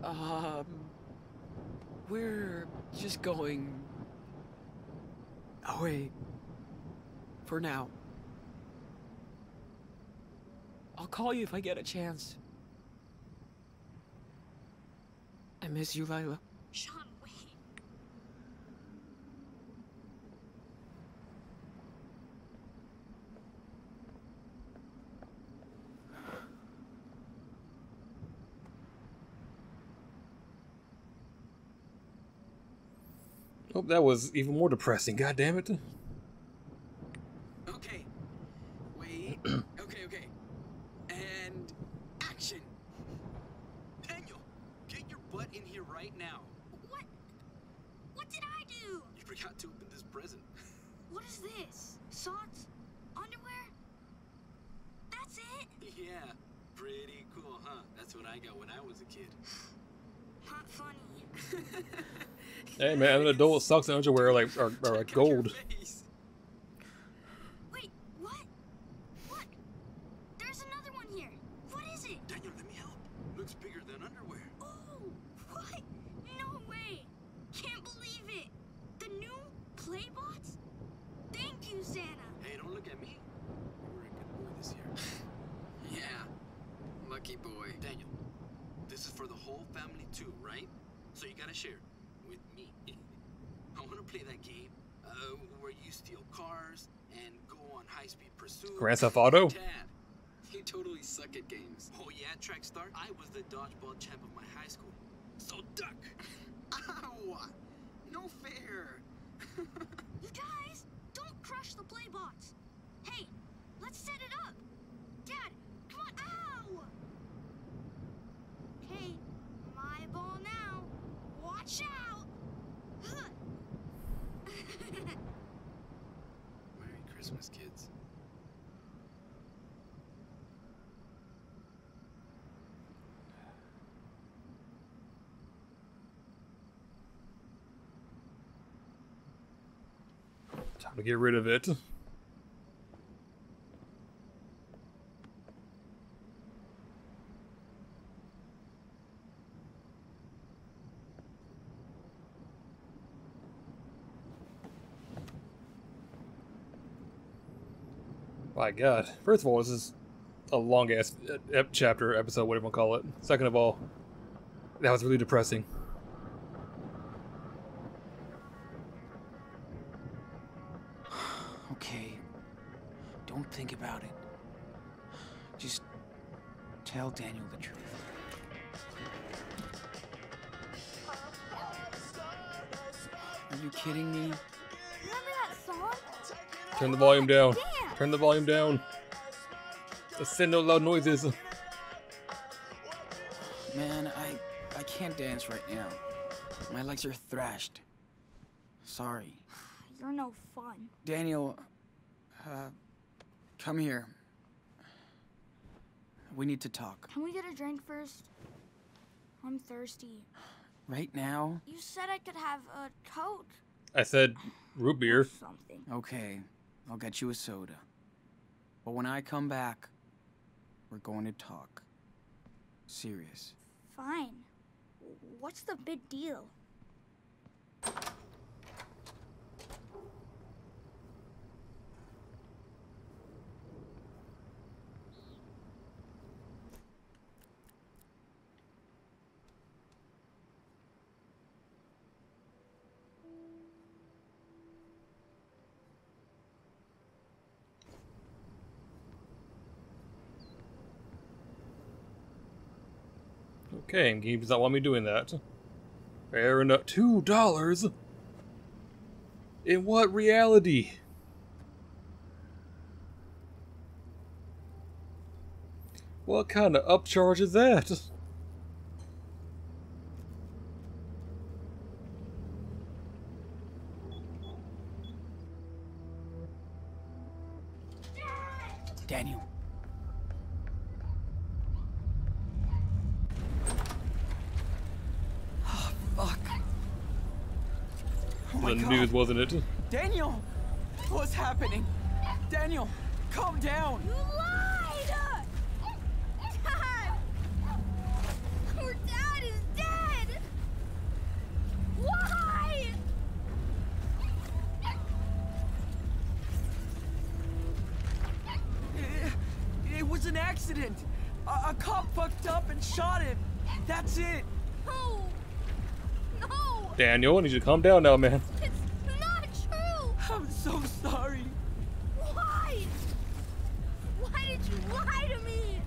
We're just going away for now. I'll call you if I get a chance. I miss you, Lila. Sean, wait. Oh, that was even more depressing. God damn it. Okay. Wait. Okay. And action. Daniel, get your butt in here right now. What? What did I do? You forgot to open this present. What is this? Socks? Underwear? That's it? Yeah, pretty cool, huh? That's what I got when I was a kid. Not funny. Hey man, an adult socks and underwear are like gold. Wait, what? What? There's another one here. What is it? Daniel, let me help. Looks bigger than underwear. Oh, what? No way. Can't believe it. The new Playbots? Thank you, Santa. Hey, don't look at me. You were a good boy this year. Yeah. Lucky boy. Daniel, this is for the whole family too, right? So you gotta share with me. I wanna play that game where you steal cars and go on high-speed pursuit. Grand Theft Auto? Dad, you totally suck at games. Oh yeah, track star? I was the dodgeball champ of my high school. So duck! Ow! No fair. You guys, don't crush the Playbots. Hey, let's set it up. Dad, come on. Ow! Okay, my ball now. Watch out! Merry Christmas, kids. Time to get rid of it. My God. First of all, this is a long ass chapter, episode, whatever you want to call it. Second of all, that was really depressing. Okay. Don't think about it. Just tell Daniel the truth. Are you kidding me? Remember that song? Turn the volume down. Damn. Turn the volume down. Let's send no loud noises. Man, I can't dance right now. My legs are thrashed. Sorry. You're no fun. Daniel, come here. We need to talk. Can we get a drink first? I'm thirsty. Right now? You said I could have a Coke. I said root beer. Or something. Okay, I'll get you a soda. But when I come back, we're going to talk. Serious. Fine. What's the big deal? Okay, and he does not want me doing that. Fair enough. $2? In what reality? What kind of upcharge is that? Daniel. Oh, fuck. Oh my The God. news, wasn't it? Daniel! What's happening? Daniel, calm down! You lied! Dad! Our dad is dead! accident. A cop fucked up and shot him. That's it. No! No! Daniel, I need you to calm down now, man. It's not true! I'm so sorry. Why? Why did you lie to me?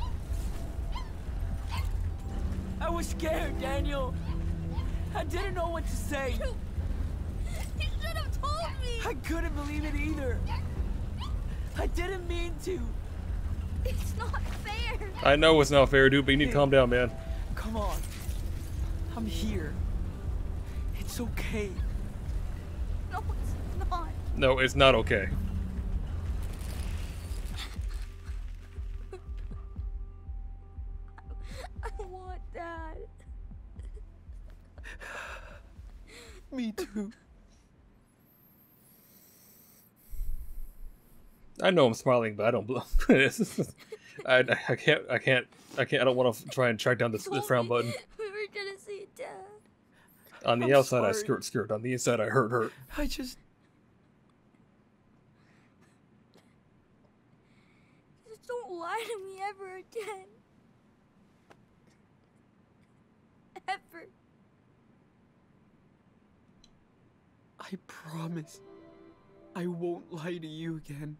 I was scared, Daniel. I didn't know what to say. You should have told me! I couldn't believe it either. I didn't mean to. It's not fair! I know it's not fair, dude, but you need to calm down, man. Come on. I'm here. It's okay. No, it's not. No, it's not okay. I want Dad. Me too. I know I'm smiling, but I don't bluff. I don't want to try and track down the frown button. We were gonna see Dad. On the I'm outside, I sorry. skirt. On the inside, I hurt. I just... Just don't lie to me ever again. Ever. I promise. I won't lie to you again.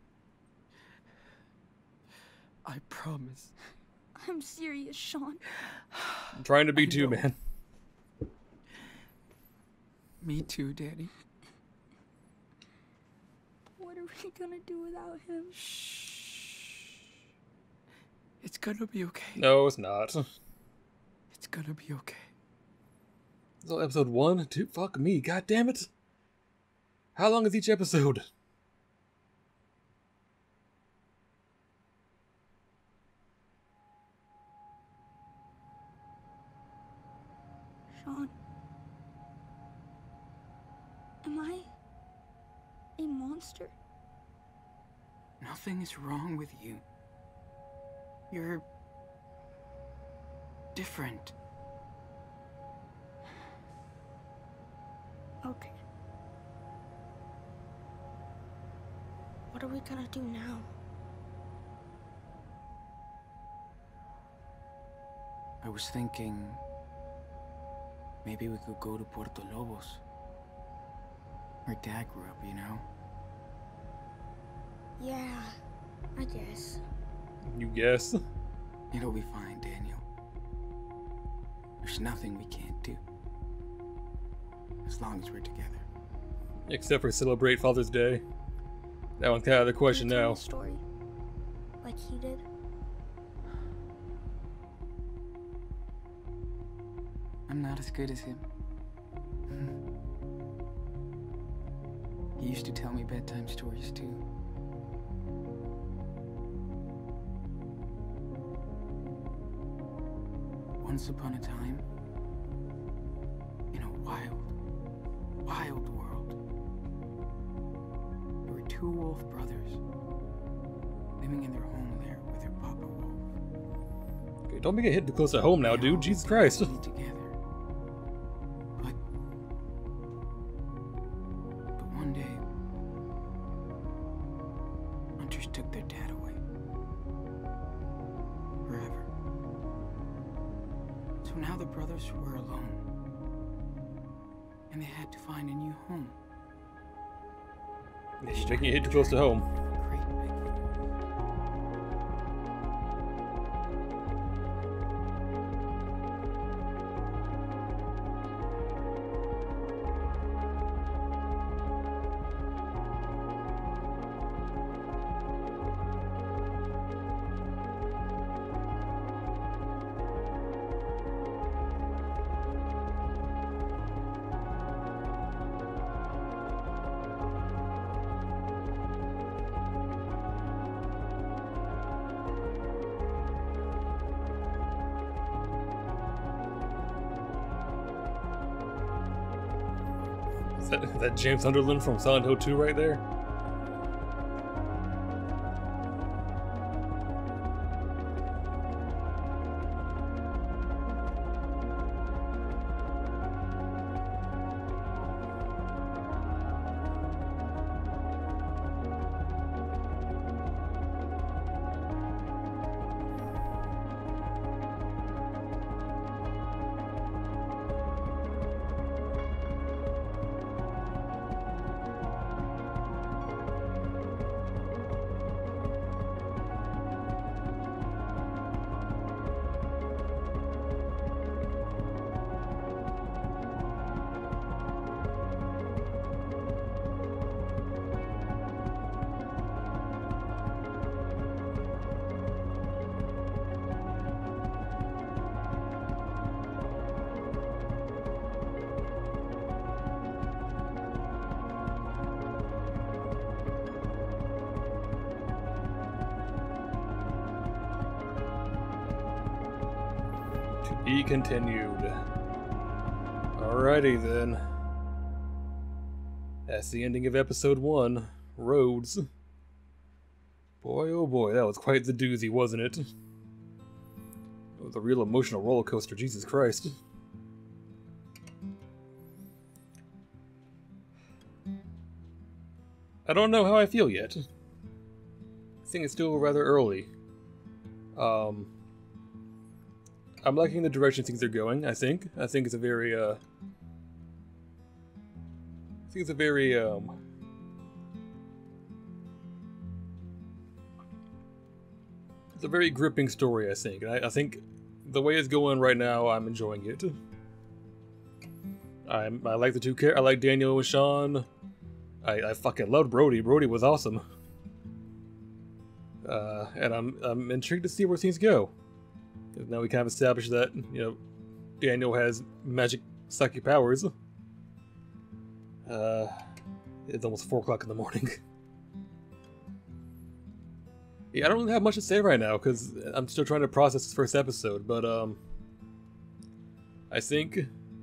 I promise. I'm serious, Sean. I'm trying to be I too, know. man. Me too, Danny. What are we gonna do without him? Shh. It's gonna be okay. No, it's not. It's gonna be okay. So episode 1, 2, fuck me, god damn it. How long is each episode? Sean. Am I a monster? Nothing is wrong with you. You're... different. Okay. What are we gonna do now? I was thinking... maybe we could go to Puerto Lobos. Where Dad grew up, you know? Yeah, I guess. You guess? It'll be fine, Daniel. There's nothing we can't do. As long as we're together. Except for celebrate Father's Day. That one's kind of the question Can you tell now. me a story, like he did. I'm not as good as him. He used to tell me bedtime stories too. Once upon a time, in a wild world, there were two wolf brothers living in their home there with their papa wolf. Okay, don't make it hit too close to home now, dude. Jesus Christ. They all lived together. But one day, hunters took their dad away. Forever. So now the brothers were alone. And they had to find a new home. You're making it hit too close to home. Great big Is that James Sunderland from Silent Hill 2 right there? To be continued. Alrighty then. That's the ending of episode 1, Roads. Boy, oh boy, that was quite the doozy, wasn't it? It was a real emotional roller coaster, Jesus Christ. I don't know how I feel yet. I think it's still rather early. I'm liking the direction things are going, I think. I think it's a very, it's a very gripping story, I think. And I think the way it's going right now, I'm enjoying it. I like the two characters. I like Daniel and Sean. I fucking loved Brody. Brody was awesome. And I'm intrigued to see where things go. Now we kind of established that, you know, Daniel has magic psychic powers. It's almost 4 o'clock in the morning. Yeah, I don't really have much to say right now because I'm still trying to process this first episode, but I think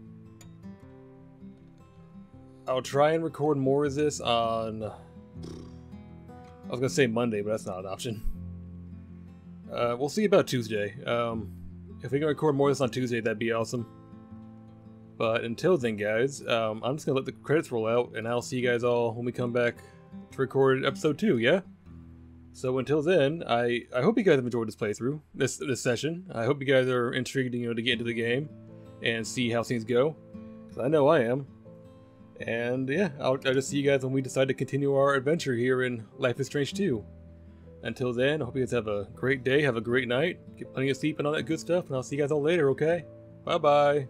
I'll try and record more of this on, I was gonna say Monday, but that's not an option. We'll see about Tuesday. If we can record more of this on Tuesday, that'd be awesome. But until then, guys, I'm just gonna let the credits roll out, and I'll see you guys all when we come back to record episode 2, yeah? So until then, I hope you guys have enjoyed this playthrough, this session. I hope you guys are intrigued, you know, to get into the game and see how things go. 'Cause I know I am. And yeah, I'll just see you guys when we decide to continue our adventure here in Life is Strange 2. Until then, I hope you guys have a great day, have a great night, get plenty of sleep and all that good stuff, and I'll see you guys all later, okay? Bye-bye!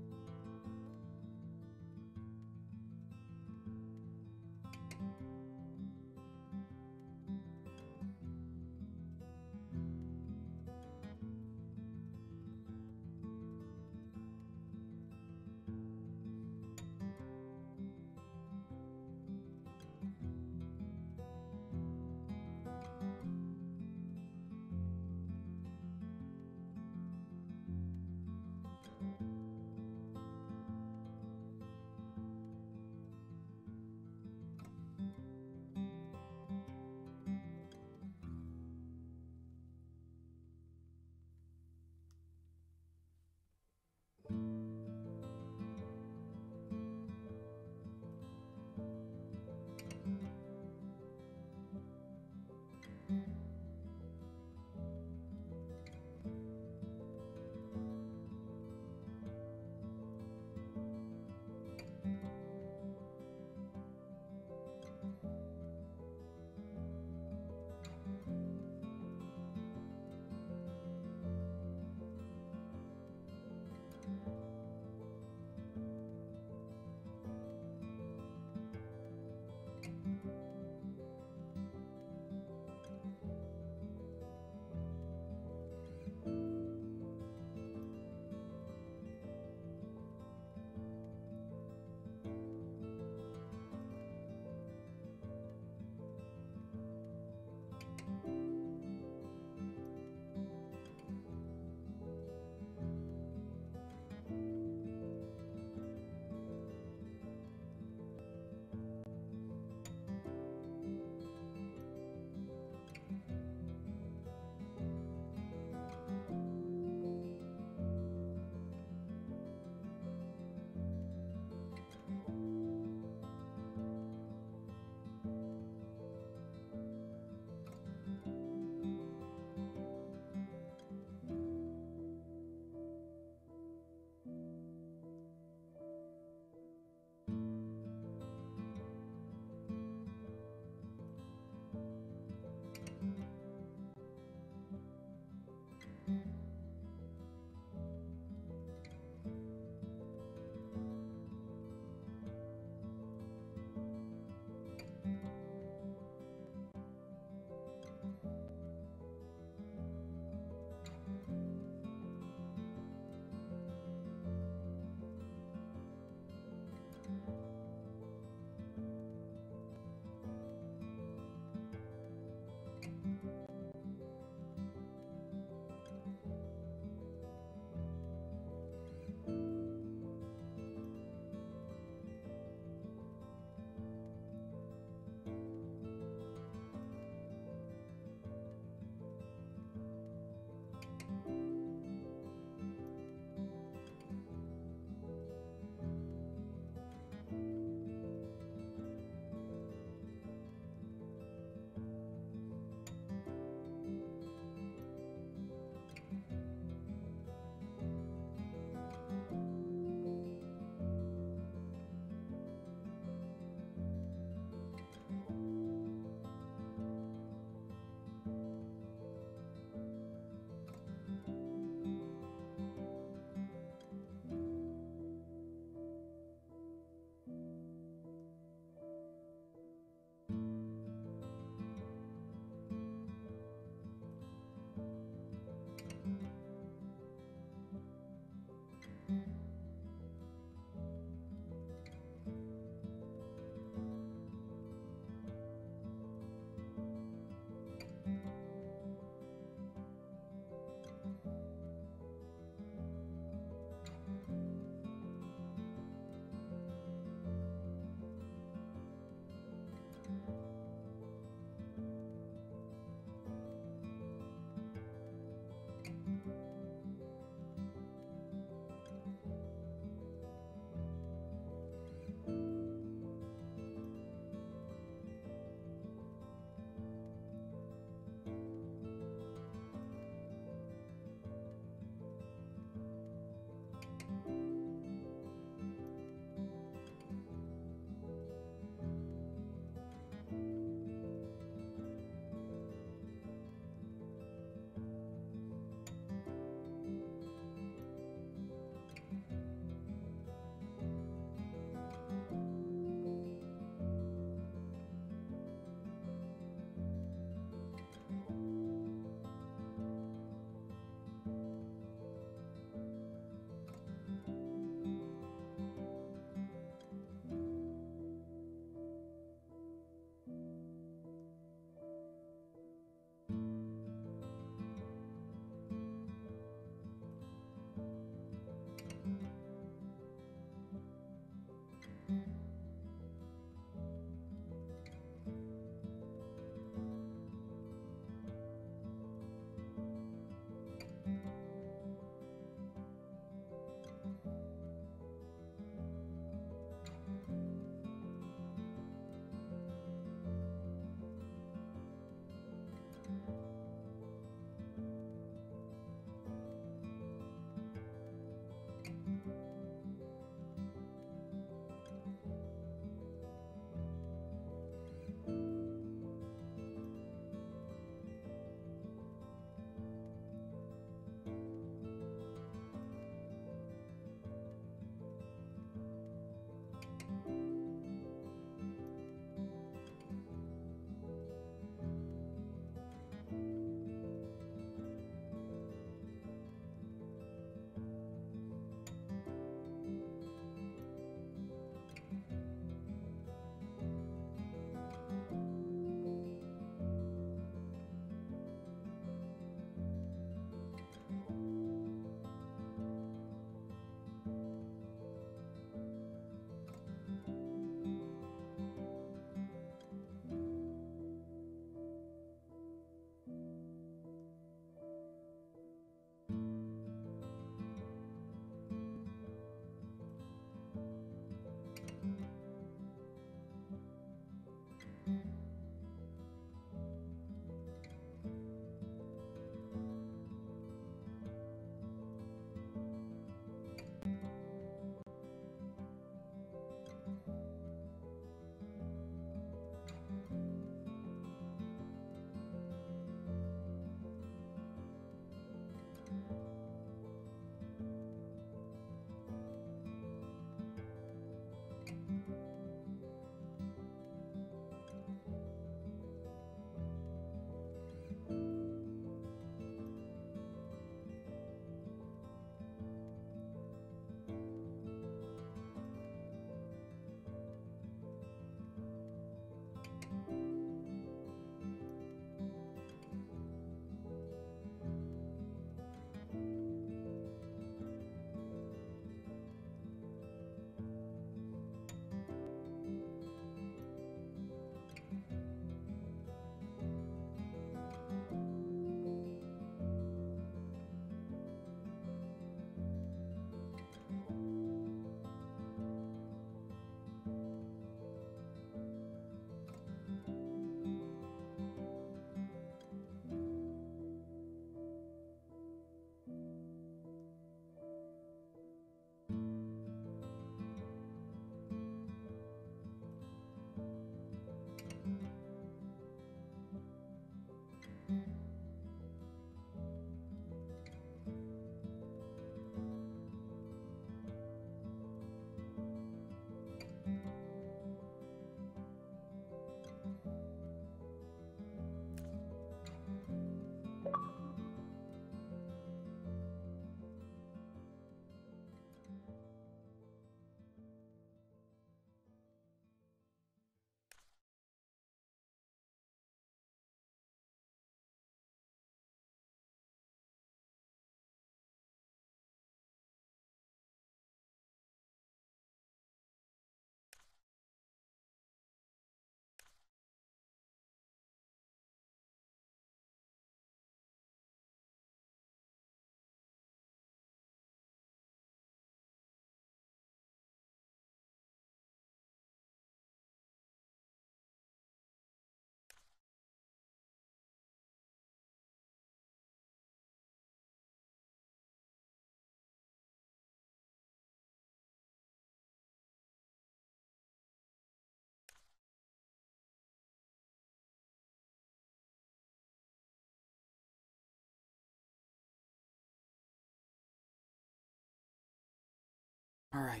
All right.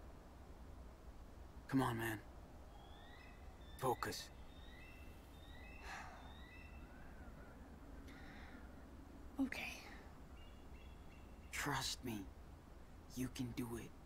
Come on, man. Focus. Okay. Trust me. You can do it.